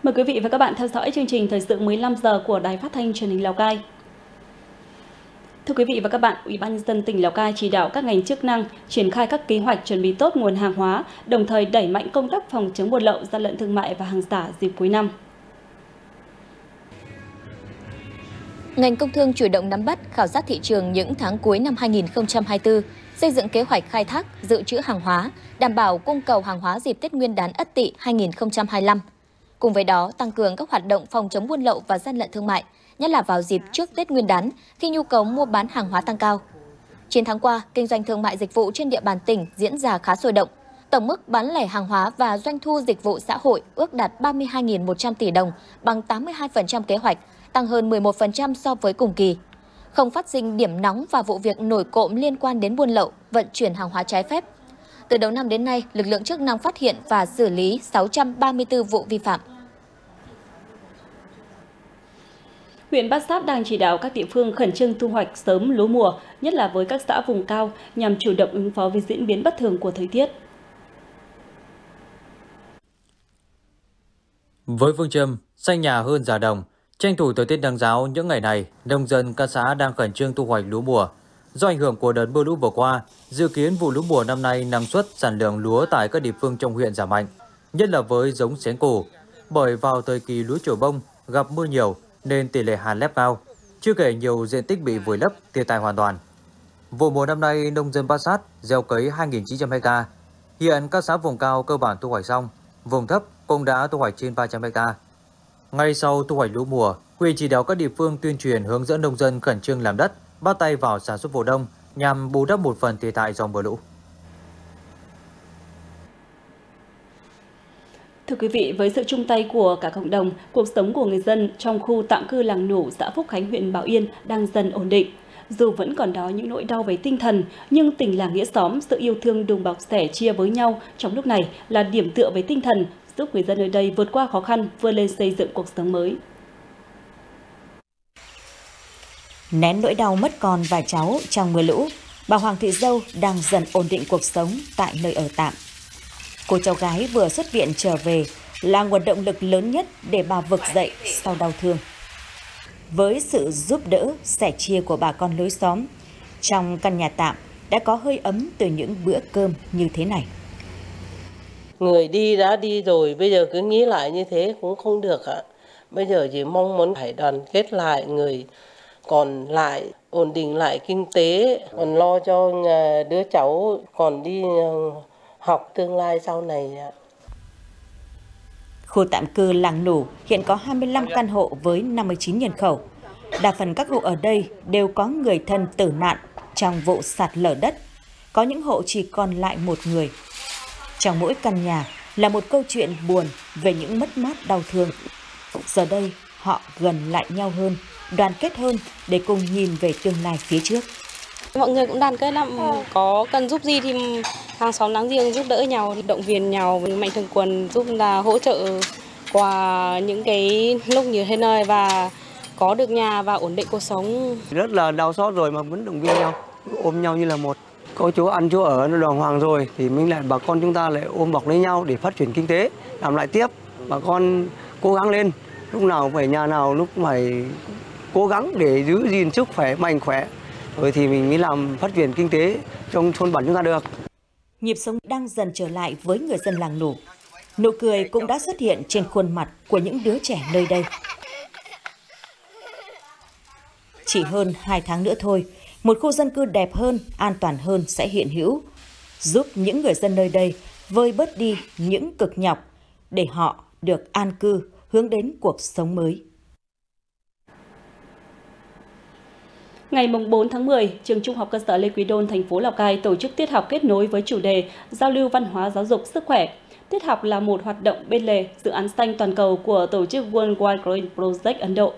Mời quý vị và các bạn theo dõi chương trình thời sự 15 giờ của Đài Phát thanh Truyền hình Lào Cai. Thưa quý vị và các bạn, Ủy ban nhân dân tỉnh Lào Cai chỉ đạo các ngành chức năng triển khai các kế hoạch chuẩn bị tốt nguồn hàng hóa, đồng thời đẩy mạnh công tác phòng chống buôn lậu, gian lận thương mại và hàng giả dịp cuối năm. Ngành công thương chủ động nắm bắt, khảo sát thị trường những tháng cuối năm 2024, xây dựng kế hoạch khai thác, dự trữ hàng hóa, đảm bảo cung cầu hàng hóa dịp Tết Nguyên đán Ất Tỵ 2025. Cùng với đó, tăng cường các hoạt động phòng chống buôn lậu và gian lận thương mại, nhất là vào dịp trước Tết Nguyên đán khi nhu cầu mua bán hàng hóa tăng cao. 9 tháng qua, kinh doanh thương mại dịch vụ trên địa bàn tỉnh diễn ra khá sôi động. Tổng mức bán lẻ hàng hóa và doanh thu dịch vụ xã hội ước đạt 32.100 tỷ đồng, bằng 82% kế hoạch, tăng hơn 11% so với cùng kỳ. Không phát sinh điểm nóng và vụ việc nổi cộm liên quan đến buôn lậu, vận chuyển hàng hóa trái phép. Từ đầu năm đến nay, lực lượng chức năng phát hiện và xử lý 634 vụ vi phạm. Huyện Bát Sát đang chỉ đạo các địa phương khẩn trương thu hoạch sớm lúa mùa, nhất là với các xã vùng cao, nhằm chủ động ứng phó với diễn biến bất thường của thời tiết. Với phương châm xanh nhà hơn già đồng, tranh thủ thời tiết nắng ráo những ngày này, nông dân các xã đang khẩn trương thu hoạch lúa mùa. Do ảnh hưởng của đợt mưa lũ vừa qua, dự kiến vụ lúa mùa năm nay năng suất sản lượng lúa tại các địa phương trong huyện giảm mạnh, nhất là với giống xén củ. Bởi vào thời kỳ lúa trổ bông gặp mưa nhiều nên tỷ lệ hạt lép cao, chưa kể nhiều diện tích bị vùi lấp, thiệt hại hoàn toàn. Vụ mùa năm nay nông dân Bát Sát gieo cấy 2.900 ha. Hiện các xã vùng cao cơ bản thu hoạch xong, vùng thấp cũng đã thu hoạch trên 300 ha. Ngay sau thu hoạch lúa mùa, huyện chỉ đạo các địa phương tuyên truyền hướng dẫn nông dân khẩn trương làm đất, bắt tay vào sản xuất vụ đông nhằm bù đắp một phần thiệt hại do mưa lũ. Thưa quý vị, với sự chung tay của cả cộng đồng, cuộc sống của người dân trong khu tạm cư Làng Nủ, xã Phúc Khánh, huyện Bảo Yên đang dần ổn định. Dù vẫn còn đó những nỗi đau về tinh thần, nhưng tình làng nghĩa xóm, sự yêu thương đùm bọc sẻ chia với nhau trong lúc này là điểm tựa về tinh thần, giúp người dân ở đây vượt qua khó khăn, vươn lên xây dựng cuộc sống mới. Nén nỗi đau mất con và cháu trong mưa lũ, bà Hoàng Thị Dâu đang dần ổn định cuộc sống tại nơi ở tạm. Cô cháu gái vừa xuất viện trở về là nguồn động lực lớn nhất để bà vực dậy sau đau thương. Với sự giúp đỡ, sẻ chia của bà con lối xóm, trong căn nhà tạm đã có hơi ấm từ những bữa cơm như thế này. Người đi đã đi rồi, bây giờ cứ nghĩ lại như thế cũng không được ạ. Bây giờ chỉ mong muốn phải đoàn kết lại, người còn lại ổn định lại kinh tế, còn lo cho đứa cháu còn đi học tương lai sau này ạ. Khu tạm cư Làng Nủ hiện có 25 căn hộ với 59 nhân khẩu. Đa phần các hộ ở đây đều có người thân tử nạn trong vụ sạt lở đất. Có những hộ chỉ còn lại một người. Trong mỗi căn nhà là một câu chuyện buồn về những mất mát đau thương. Giờ đây họ gần lại nhau hơn, đoàn kết hơn để cùng nhìn về tương lai phía trước. Mọi người cũng đoàn kết lắm, có cần giúp gì thì hàng xóm láng giềng giúp đỡ nhau, động viên nhau, mạnh thường quân giúp là hỗ trợ qua những cái lúc như thế này và có được nhà và ổn định cuộc sống. Rất là đau xót rồi mà vẫn động viên nhau, ôm nhau như là một. Có chỗ ăn chỗ ở nó đàng hoàng rồi thì mình lại bà con chúng ta lại ôm bọc lấy nhau để phát triển kinh tế, làm lại tiếp. Bà con cố gắng lên, lúc nào phải nhà nào lúc phải cố gắng để giữ gìn sức khỏe, mạnh khỏe. Rồi thì mình mới làm phát triển kinh tế trong thôn bản chúng ta được. Nhịp sống đang dần trở lại với người dân làng Nủ. Nụ cười cũng đã xuất hiện trên khuôn mặt của những đứa trẻ nơi đây. Chỉ hơn 2 tháng nữa thôi, một khu dân cư đẹp hơn, an toàn hơn sẽ hiện hữu, giúp những người dân nơi đây vơi bớt đi những cực nhọc để họ được an cư, hướng đến cuộc sống mới. Ngày 4 tháng 10, trường Trung học cơ sở Lê Quý Đôn, thành phố Lào Cai tổ chức tiết học kết nối với chủ đề giao lưu văn hóa giáo dục sức khỏe. Tiết học là một hoạt động bên lề dự án xanh toàn cầu của tổ chức World Wide Green Project Ấn Độ.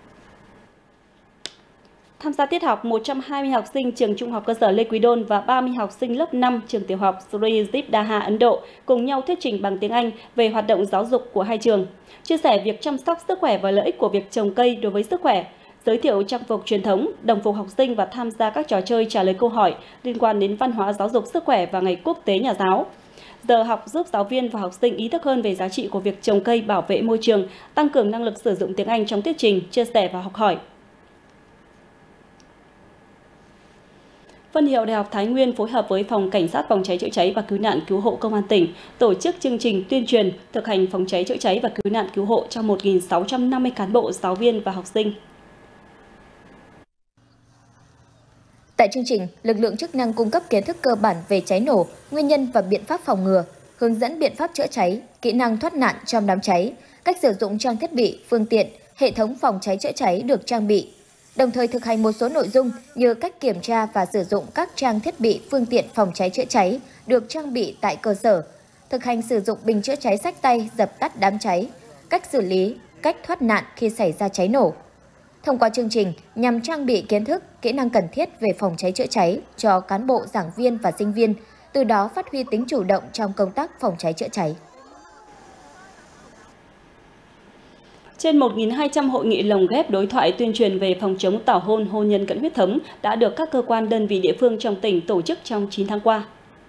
Tham gia tiết học 120 học sinh trường Trung học cơ sở Lê Quý Đôn và 30 học sinh lớp 5 trường tiểu học Sri Jipdaha Ấn Độ cùng nhau thuyết trình bằng tiếng Anh về hoạt động giáo dục của hai trường, chia sẻ việc chăm sóc sức khỏe và lợi ích của việc trồng cây đối với sức khỏe, giới thiệu trang phục truyền thống, đồng phục học sinh và tham gia các trò chơi trả lời câu hỏi liên quan đến văn hóa giáo dục sức khỏe và ngày quốc tế nhà giáo. Giờ học giúp giáo viên và học sinh ý thức hơn về giá trị của việc trồng cây bảo vệ môi trường, tăng cường năng lực sử dụng tiếng Anh trong thuyết trình, chia sẻ và học hỏi. Phân hiệu Đại học Thái Nguyên phối hợp với Phòng Cảnh sát Phòng cháy chữa cháy và Cứu nạn Cứu hộ Công an tỉnh tổ chức chương trình tuyên truyền thực hành phòng cháy chữa cháy và cứu nạn cứu hộ cho 1.650 cán bộ, giáo viên và học sinh. Tại chương trình, lực lượng chức năng cung cấp kiến thức cơ bản về cháy nổ, nguyên nhân và biện pháp phòng ngừa, hướng dẫn biện pháp chữa cháy, kỹ năng thoát nạn trong đám cháy, cách sử dụng trang thiết bị, phương tiện, hệ thống phòng cháy chữa cháy được trang bị. Đồng thời thực hành một số nội dung như cách kiểm tra và sử dụng các trang thiết bị, phương tiện phòng cháy chữa cháy được trang bị tại cơ sở, thực hành sử dụng bình chữa cháy xách tay dập tắt đám cháy, cách xử lý, cách thoát nạn khi xảy ra cháy nổ. Thông qua chương trình nhằm trang bị kiến thức, kỹ năng cần thiết về phòng cháy chữa cháy cho cán bộ, giảng viên và sinh viên, từ đó phát huy tính chủ động trong công tác phòng cháy chữa cháy. Trên 1.200 hội nghị lồng ghép đối thoại tuyên truyền về phòng chống tảo hôn, hôn nhân cận huyết thống đã được các cơ quan đơn vị địa phương trong tỉnh tổ chức trong 9 tháng qua.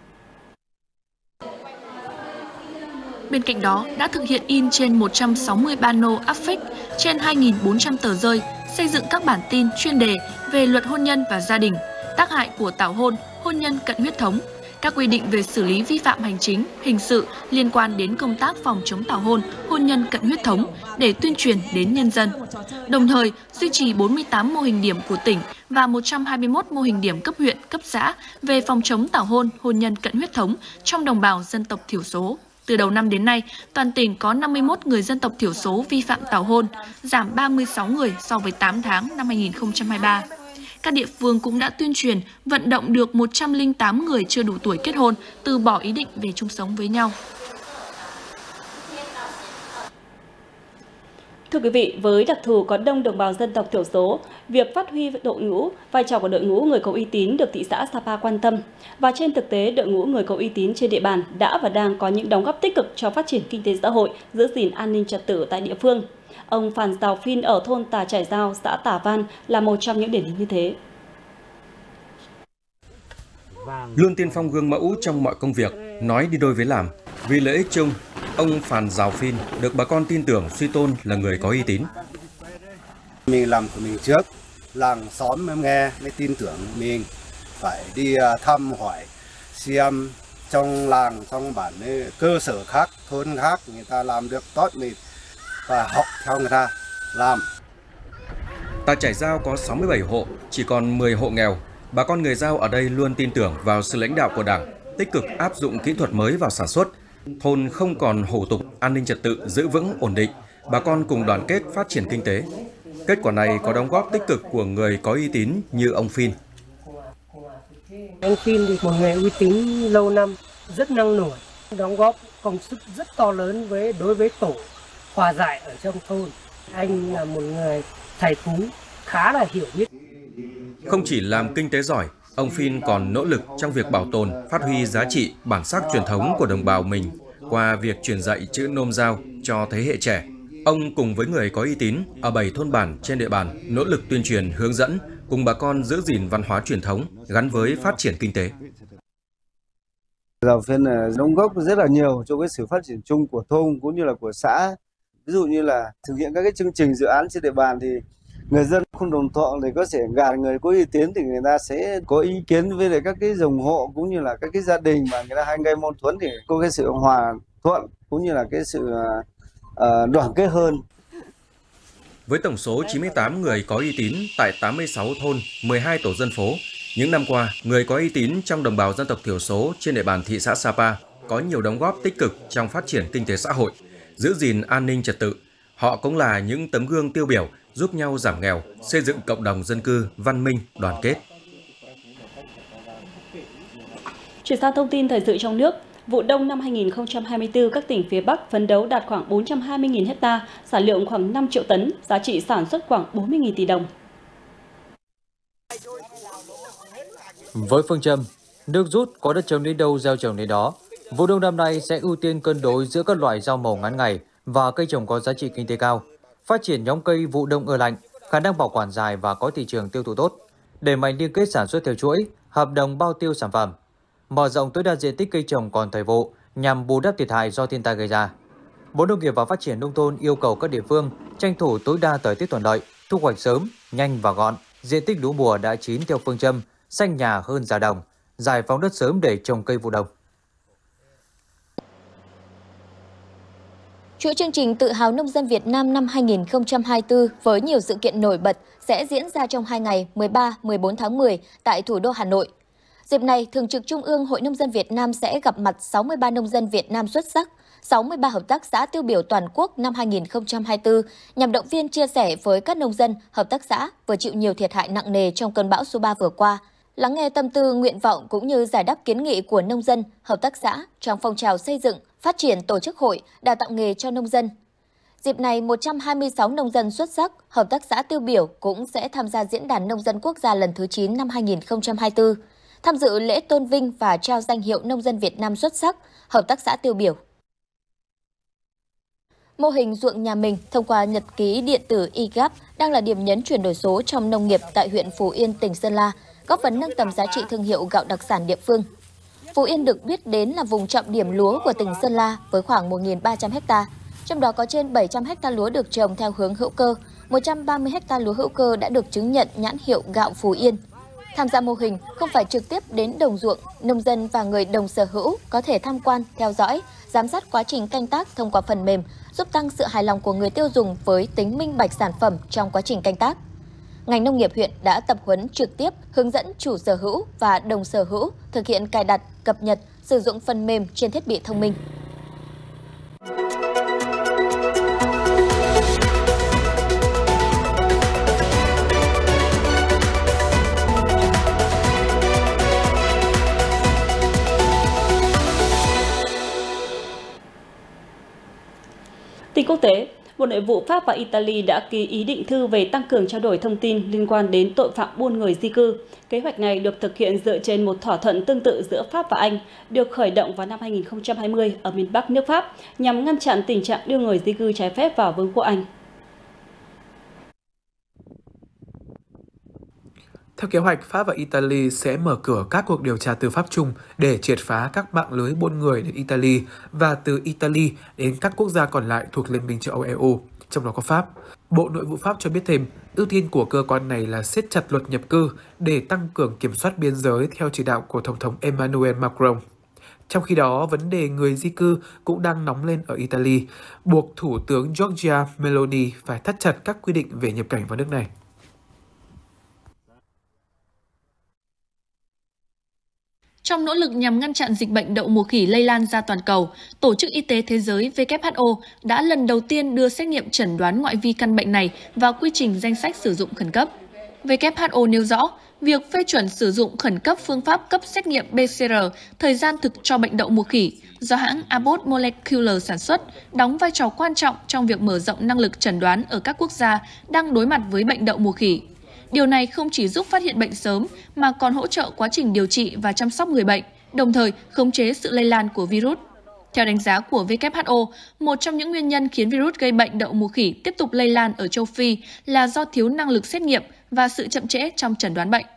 Bên cạnh đó, đã thực hiện in trên 160 pano áp phích, trên 2.400 tờ rơi, xây dựng các bản tin chuyên đề về luật hôn nhân và gia đình, tác hại của tảo hôn, hôn nhân cận huyết thống, các quy định về xử lý vi phạm hành chính, hình sự liên quan đến công tác phòng chống tảo hôn, hôn nhân cận huyết thống để tuyên truyền đến nhân dân. Đồng thời, duy trì 48 mô hình điểm của tỉnh và 121 mô hình điểm cấp huyện, cấp xã về phòng chống tảo hôn, hôn nhân cận huyết thống trong đồng bào dân tộc thiểu số. Từ đầu năm đến nay, toàn tỉnh có 51 người dân tộc thiểu số vi phạm tảo hôn, giảm 36 người so với 8 tháng năm 2023. Các địa phương cũng đã tuyên truyền, vận động được 108 người chưa đủ tuổi kết hôn từ bỏ ý định về chung sống với nhau. Thưa quý vị, với đặc thù có đông đồng bào dân tộc thiểu số, việc phát huy vai trò của đội ngũ người có uy tín được thị xã Sapa quan tâm. Và trên thực tế, đội ngũ người có uy tín trên địa bàn đã và đang có những đóng góp tích cực cho phát triển kinh tế xã hội, giữ gìn an ninh trật tự tại địa phương. Ông Phàn Giào Phin ở thôn Tà Trải Giao, xã Tả Văn là một trong những điển hình như thế. Luôn tiên phong gương mẫu trong mọi công việc, nói đi đôi với làm. Vì lợi ích chung, ông Phàn Giào Phin được bà con tin tưởng suy tôn là người có uy tín. Mình làm của mình trước, làng xóm mới nghe, mới tin tưởng mình. Phải đi thăm hỏi, xem trong làng, trong bản cơ sở khác, thôn khác, người ta làm được tốt mình và học theo người ta làm. Tà Trải Giao có 67 hộ, chỉ còn 10 hộ nghèo. Bà con người Dao ở đây luôn tin tưởng vào sự lãnh đạo của Đảng, tích cực áp dụng kỹ thuật mới vào sản xuất. Thôn không còn hủ tục, an ninh trật tự giữ vững ổn định. Bà con cùng đoàn kết phát triển kinh tế. Kết quả này có đóng góp tích cực của người có uy tín như ông Phin. Anh Phin thì một người uy tín lâu năm, rất năng nổ, đóng góp công sức rất to lớn đối với tổ hòa giải ở trong thôn. Anh là một người thầy phú khá là hiểu biết. Không chỉ làm kinh tế giỏi, ông Phin còn nỗ lực trong việc bảo tồn, phát huy giá trị, bản sắc truyền thống của đồng bào mình qua việc truyền dạy chữ Nôm Dao cho thế hệ trẻ. Ông cùng với người có uy tín ở 7 thôn bản trên địa bàn nỗ lực tuyên truyền, hướng dẫn cùng bà con giữ gìn văn hóa truyền thống gắn với phát triển kinh tế. Giào Phin đóng góp rất là nhiều cho cái sự phát triển chung của thôn cũng như là của xã. Ví dụ như là thực hiện các cái chương trình dự án trên địa bàn thì người dân không đồng thuận thì có thể gạt người có uy tín thì người ta sẽ có ý kiến với lại các cái dòng hộ cũng như là các cái gia đình mà người ta hay gây mâu thuẫn thì có cái sự hòa thuận cũng như là cái sự đoàn kết hơn. Với tổng số 98 người có uy tín tại 86 thôn, 12 tổ dân phố, những năm qua, người có uy tín trong đồng bào dân tộc thiểu số trên địa bàn thị xã Sapa có nhiều đóng góp tích cực trong phát triển kinh tế xã hội, giữ gìn an ninh trật tự. Họ cũng là những tấm gương tiêu biểu giúp nhau giảm nghèo, xây dựng cộng đồng dân cư văn minh, đoàn kết. Chuyển sang thông tin thời sự trong nước, vụ đông năm 2024 các tỉnh phía Bắc phấn đấu đạt khoảng 420.000 ha, sản lượng khoảng 5 triệu tấn, giá trị sản xuất khoảng 40.000 tỷ đồng. Với phương châm nước rút có đất trồng đến đâu gieo trồng đến đó, vụ đông năm nay sẽ ưu tiên cân đối giữa các loại rau màu ngắn ngày và cây trồng có giá trị kinh tế cao, phát triển nhóm cây vụ đông ưa lạnh, khả năng bảo quản dài và có thị trường tiêu thụ tốt, đẩy mạnh liên kết sản xuất theo chuỗi, hợp đồng bao tiêu sản phẩm, mở rộng tối đa diện tích cây trồng còn thời vụ, nhằm bù đắp thiệt hại do thiên tai gây ra. Bộ Nông nghiệp và Phát triển Nông thôn yêu cầu các địa phương tranh thủ tối đa thời tiết thuận lợi, thu hoạch sớm, nhanh và gọn diện tích lúa mùa đã chín theo phương châm xanh nhà hơn già đồng, giải phóng đất sớm để trồng cây vụ đông. Chuỗi chương trình Tự hào nông dân Việt Nam năm 2024 với nhiều sự kiện nổi bật sẽ diễn ra trong 2 ngày 13-14 tháng 10 tại thủ đô Hà Nội. Dịp này, Thường trực Trung ương Hội Nông dân Việt Nam sẽ gặp mặt 63 nông dân Việt Nam xuất sắc, 63 hợp tác xã tiêu biểu toàn quốc năm 2024 nhằm động viên chia sẻ với các nông dân, hợp tác xã vừa chịu nhiều thiệt hại nặng nề trong cơn bão số 3 vừa qua, lắng nghe tâm tư, nguyện vọng cũng như giải đáp kiến nghị của nông dân, hợp tác xã trong phong trào xây dựng, phát triển tổ chức hội, đào tạo nghề cho nông dân. Dịp này, 126 nông dân xuất sắc, hợp tác xã tiêu biểu cũng sẽ tham gia Diễn đàn Nông dân Quốc gia lần thứ 9 năm 2024, tham dự lễ tôn vinh và trao danh hiệu Nông dân Việt Nam xuất sắc, hợp tác xã tiêu biểu. Mô hình ruộng nhà mình thông qua nhật ký điện tử eGap đang là điểm nhấn chuyển đổi số trong nông nghiệp tại huyện Phú Yên, tỉnh Sơn La, góp phần nâng tầm giá trị thương hiệu gạo đặc sản địa phương. Phú Yên được biết đến là vùng trọng điểm lúa của tỉnh Sơn La với khoảng 1.300 ha, trong đó có trên 700 ha lúa được trồng theo hướng hữu cơ, 130 ha lúa hữu cơ đã được chứng nhận nhãn hiệu gạo Phú Yên. Tham gia mô hình không phải trực tiếp đến đồng ruộng, nông dân và người đồng sở hữu có thể tham quan, theo dõi, giám sát quá trình canh tác thông qua phần mềm, giúp tăng sự hài lòng của người tiêu dùng với tính minh bạch sản phẩm trong quá trình canh tác. Ngành nông nghiệp huyện đã tập huấn trực tiếp, hướng dẫn chủ sở hữu và đồng sở hữu thực hiện cài đặt, cập nhật, sử dụng phần mềm trên thiết bị thông minh. Tin quốc tế, Bộ Nội vụ Pháp và Italy đã ký ý định thư về tăng cường trao đổi thông tin liên quan đến tội phạm buôn người di cư. Kế hoạch này được thực hiện dựa trên một thỏa thuận tương tự giữa Pháp và Anh, được khởi động vào năm 2020 ở miền Bắc nước Pháp, nhằm ngăn chặn tình trạng đưa người di cư trái phép vào Vương quốc Anh. Theo kế hoạch, Pháp và Italy sẽ mở cửa các cuộc điều tra tư pháp chung để triệt phá các mạng lưới buôn người đến Italy và từ Italy đến các quốc gia còn lại thuộc Liên minh châu Âu EU, trong đó có Pháp. Bộ Nội vụ Pháp cho biết thêm, ưu tiên của cơ quan này là siết chặt luật nhập cư để tăng cường kiểm soát biên giới theo chỉ đạo của Tổng thống Emmanuel Macron. Trong khi đó, vấn đề người di cư cũng đang nóng lên ở Italy, buộc Thủ tướng Giorgia Meloni phải thắt chặt các quy định về nhập cảnh vào nước này. Trong nỗ lực nhằm ngăn chặn dịch bệnh đậu mùa khỉ lây lan ra toàn cầu, Tổ chức Y tế Thế giới WHO đã lần đầu tiên đưa xét nghiệm chẩn đoán ngoại vi căn bệnh này vào quy trình danh sách sử dụng khẩn cấp. WHO nêu rõ, việc phê chuẩn sử dụng khẩn cấp phương pháp cấp xét nghiệm PCR thời gian thực cho bệnh đậu mùa khỉ do hãng Abbott Molecular sản xuất đóng vai trò quan trọng trong việc mở rộng năng lực chẩn đoán ở các quốc gia đang đối mặt với bệnh đậu mùa khỉ. Điều này không chỉ giúp phát hiện bệnh sớm mà còn hỗ trợ quá trình điều trị và chăm sóc người bệnh, đồng thời khống chế sự lây lan của virus. Theo đánh giá của WHO, một trong những nguyên nhân khiến virus gây bệnh đậu mùa khỉ tiếp tục lây lan ở châu Phi là do thiếu năng lực xét nghiệm và sự chậm trễ trong chẩn đoán bệnh.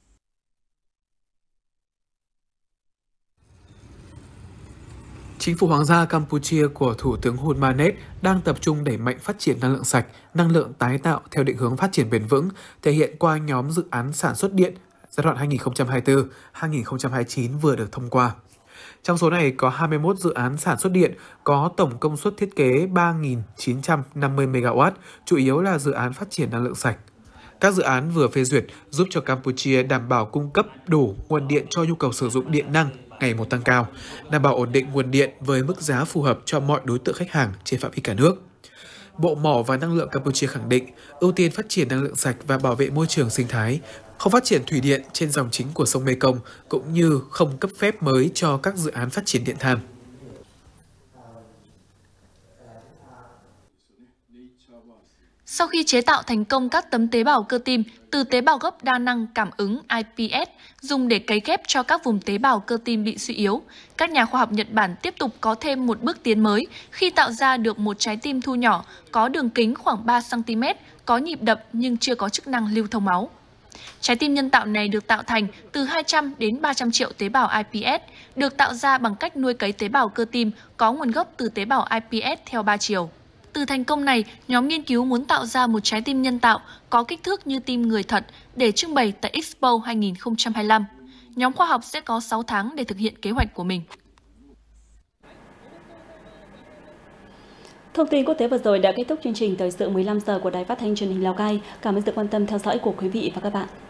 Chính phủ Hoàng gia Campuchia của Thủ tướng Hun Manet đang tập trung đẩy mạnh phát triển năng lượng sạch, năng lượng tái tạo theo định hướng phát triển bền vững, thể hiện qua nhóm dự án sản xuất điện giai đoạn 2024-2029 vừa được thông qua. Trong số này có 21 dự án sản xuất điện có tổng công suất thiết kế 3.950 MW, chủ yếu là dự án phát triển năng lượng sạch. Các dự án vừa phê duyệt giúp cho Campuchia đảm bảo cung cấp đủ nguồn điện cho nhu cầu sử dụng điện năng ngày một tăng cao, đảm bảo ổn định nguồn điện với mức giá phù hợp cho mọi đối tượng khách hàng trên phạm vi cả nước. Bộ Mỏ và Năng lượng Campuchia khẳng định ưu tiên phát triển năng lượng sạch và bảo vệ môi trường sinh thái, không phát triển thủy điện trên dòng chính của sông Mekong, cũng như không cấp phép mới cho các dự án phát triển điện than. Sau khi chế tạo thành công các tấm tế bào cơ tim từ tế bào gốc đa năng cảm ứng iPS dùng để cấy ghép cho các vùng tế bào cơ tim bị suy yếu, các nhà khoa học Nhật Bản tiếp tục có thêm một bước tiến mới khi tạo ra được một trái tim thu nhỏ có đường kính khoảng 3 cm, có nhịp đập nhưng chưa có chức năng lưu thông máu. Trái tim nhân tạo này được tạo thành từ 200 đến 300 triệu tế bào iPS, được tạo ra bằng cách nuôi cấy tế bào cơ tim có nguồn gốc từ tế bào iPS theo 3 chiều. Từ thành công này, nhóm nghiên cứu muốn tạo ra một trái tim nhân tạo có kích thước như tim người thật để trưng bày tại Expo 2025. Nhóm khoa học sẽ có 6 tháng để thực hiện kế hoạch của mình. Thông tin quốc tế vừa rồi đã kết thúc chương trình Thời sự 15 giờ của Đài Phát thanh Truyền hình Lào Cai. Cảm ơn sự quan tâm theo dõi của quý vị và các bạn.